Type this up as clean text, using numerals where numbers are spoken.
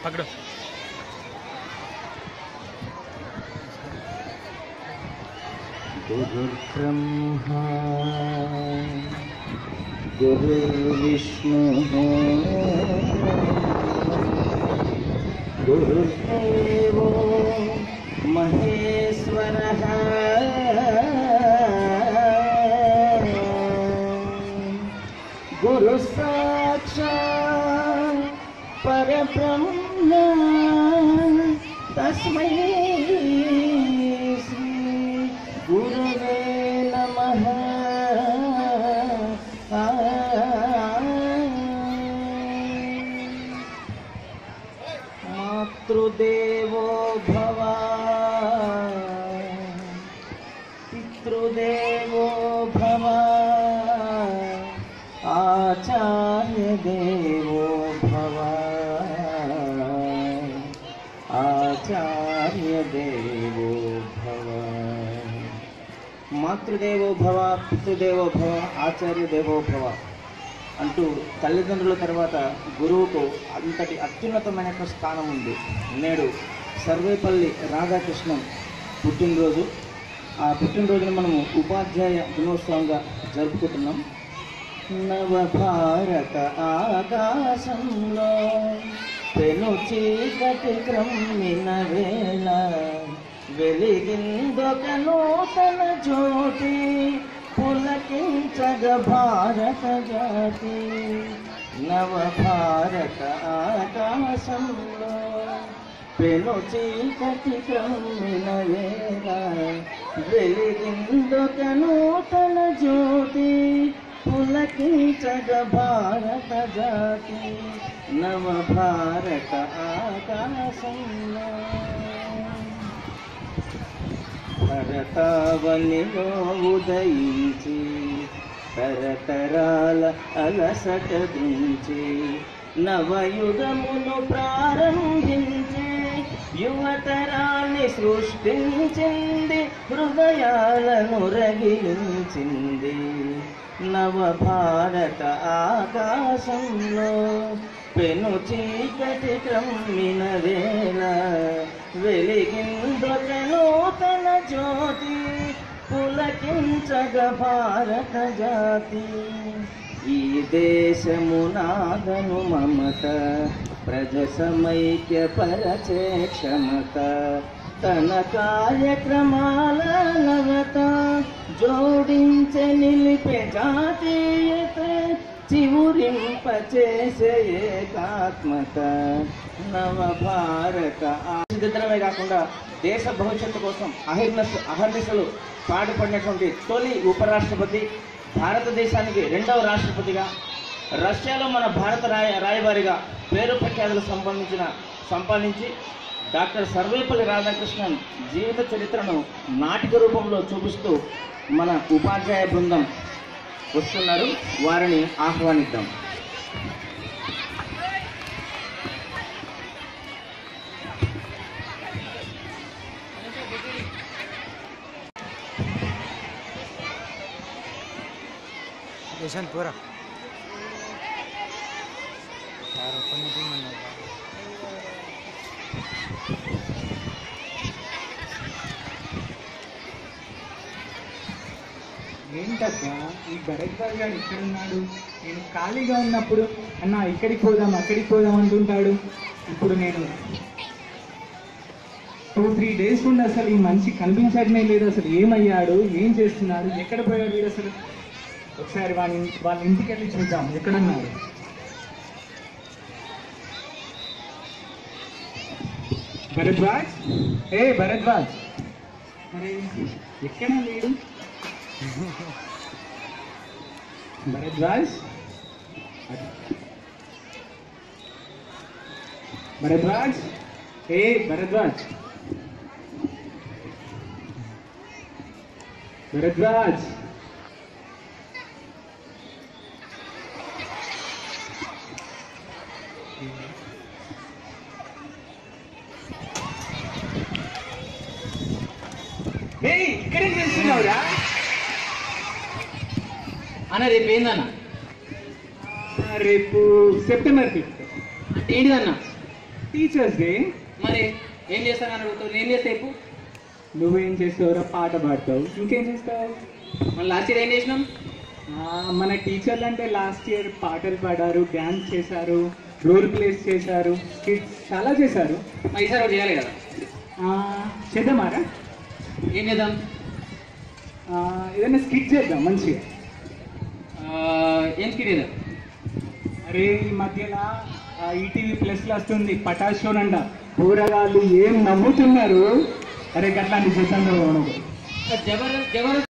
पकड़ो। गुरुर्ब्रह्मा गुरुर्विष्णु गुरुर्देवो महेश्वरः गुरु साक्षात् परब्रह्म तस्मै श्री गुरुवे नमः। मातृदेवो भव पितृदेवो भव आचार्य देवो भव आचार्य देवो भव। మాతృదేవో భవ పితృదేవో భవ ఆచార్య దేవో భవ అంటూ తల్లిదండ్రుల తర్వాత గురువుకు అంతటి అత్యున్నతమైన స్థానం ఉంది. నేడు సర్వేపల్లి రాధాకృష్ణన్ పుట్టినరోజు. ఆ పుట్టినరోజును మనము ఉపాధ్యాయ దినోత్సవంగా జరుపుకుంటున్నాం. నవభారత ఆకాశంలో పెను చీకటి క్రమ్మిన వేళ వెలిగిందొక నూతన జ్యోతి పులకించగ భారత జాతి. నవభారత ఆకాశంలో పెను చీకటి క్రమ్మిన వేళ వెలిగిందొక నూతన జ్యోతి పులకించగ భారత జాతి. నవభారత ఆకాశంలో భరతావనిలో ఉదయించి తరతరాల అలసట గురించి నవయుగమును ప్రారంభించి యువతరాన్ని సృష్టించింది, హృదయాలను రగిలించింది. నవభారత ఆకాశంలో పెను చీకటి క్రమ్మిన వేళ వెలిగిందొక నూతన జ్యోతి పులకించగ భారత జాతి. ఈ దేశమునాగను మమత ప్రజ సమైక్య పరచే క్షమత తన కార్యక్రమాల నవత జోడించే నిలిపే జాతీయత చివురింపచేసే ఏకాత్మత. నవభారత సిద్ధమే కాకుండా దేశ భవిష్యత్తు కోసం అహర్నిశలు పాటుపడినటువంటి తొలి ఉపరాష్ట్రపతి, భారతదేశానికి రెండవ రాష్ట్రపతిగా, రష్యాలో మన భారత రాయబారిగా పేరు ప్రఖ్యాతులు సంపాదించి డాక్టర్ సర్వేపల్లి రాధాకృష్ణన్ జీవిత చరిత్రను నాటిక రూపంలో చూపిస్తూ మన ఉపాధ్యాయ బృందం వస్తున్నారు. వారిని ఆహ్వానిద్దాం. पूरा यार ओपन मीटिंग में ఏంటబ్బా ఈ భరద్వాజ్ గారు ఇక్కడున్నాడు? నేను ఖాళీగా ఉన్నప్పుడు అన్న ఇక్కడికి పోదాం అక్కడికి పోదాం అంటుంటాడు. ఇప్పుడు నేను 2-3 డేస్ నుండి అసలు ఈ మనిషి కనిపించడమే లేదు. అసలు ఏమయ్యాడు, ఏం చేస్తున్నాడు, ఎక్కడ పోయాడు వీడు అసలు? ఒకసారి వాళ్ళ ఇంటికి వెళ్ళి చూద్దాం ఎక్కడున్నాడు. భరద్వాజ్, ఏ భరద్వాజ్, అరే ఎక్కడ లేడు భరద్వాజ్? భరద్వాజ్, ఏ భరద్వాజ్, భరద్వాజ్, ఇక్కడేం చేస్తున్నావురా అన్న? రేపు ఏందన్న? రేపు సెప్టెంబర్ 5th. ఏంటిదన్న? Teachers day. మరి ఏం చేస్తాను అని అడుగుతావు, నేను చేస్తే చెప్పు. నువ్వేం చేస్తావురా? పాట పాడతావు. ఇంకేం చేస్తావు? మన లాస్ట్ ఇయర్ ఏం చేసినాం? మన టీచర్లు అంటే లాస్ట్ ఇయర్ పాటలు పాడారు, డ్యాన్స్ చేశారు, రోల్ ప్లేస్ చేశారు, స్కిట్స్ చాలా చేశారు. మరి ఈసారి ఒకటి చేయాలి కదా. చేద్దామారా? ఏం చేద్దాం? ఏదైనా స్కిట్ చేద్దాం మంచిగా. ఏం స్కిట్ చేద్దాం? అరే ఈ మధ్యలో ఈటీవీ ప్లస్లో వస్తుంది పటాష్ షో అంట. కూరగాయలు ఏం నవ్వుతున్నారు. అరే గట్లాంటి చేద్దాం. జబర్దస్త్